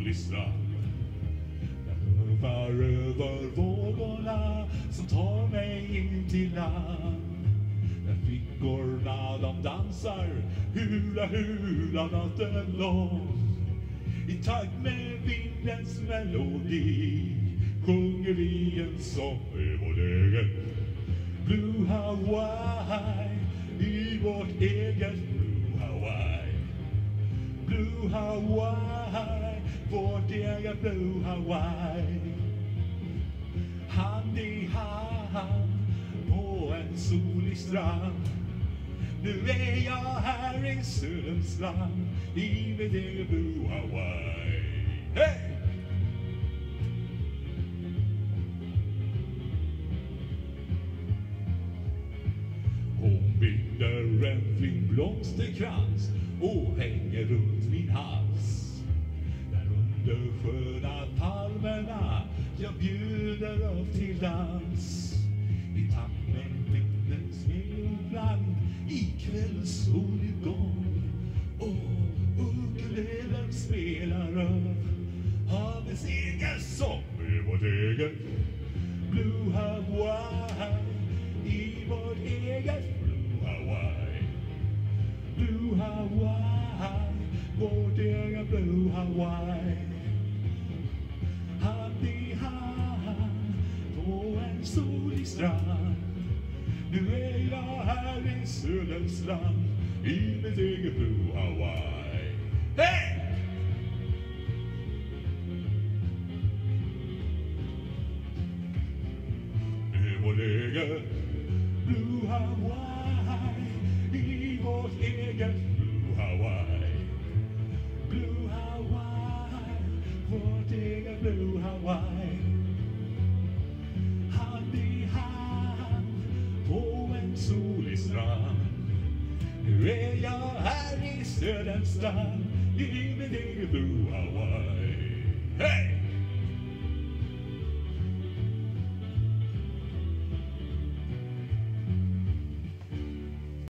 solig strand. Jag hurvar över vågorna som tar mig in till land. Där flickorna de dansar hula hula natten lång. I takt med vindens melodi sjunger vi en sång över vår egen Blue Hawaii, i vårt eget Blue Hawaii. Blue Hawaii, vårt eget Blue Hawaii. Hand i hand på en solig strand. Nu är jag här i Sydens land, i mitt eget Blue Hawaii. Hej! Hon binder en fin blomsterkrans och hänger runt min hals. Där under sköna palmerna jag bjuder upp till dans. I takt med vindens medbrand i kvällssolgång. Och ukulelen spelar upp havets egen sång med vårt eget Blue Hawaii, i vårt eget Blue Hawaii. Blue Hawaii, vårt eget Blue Hawaii. Hand i hand på en solig strand. Nu är jag här i Sydens land, i mitt eget Blue Hawaii. Hej! I vårt eget Blue Hawaii, i vårt eget Blue Hawaii. Blue Hawaii, vårt eget Blue Hawaii. Hand i hand på en solig strand. Nu är jag här i Sydens land, i mitt eget Blue Hawaii. Hej!